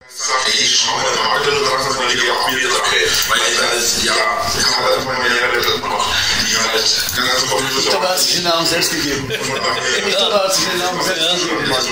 Sag ich, schau mal, der Magdalena dran, dass man die auch wieder okay. Weil ich als, ja, ich habe halt einfach mehrere drin noch, die halt ganz Ich glaube, er hat sich den Namen selbst gegeben. Ich glaube, er hat sich den Namen selbst gegeben.